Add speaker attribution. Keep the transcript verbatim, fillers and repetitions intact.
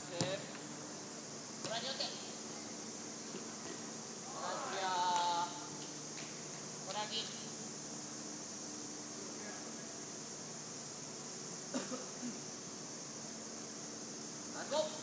Speaker 1: スご覧によってナイスクリアー。小投げナイスゴー。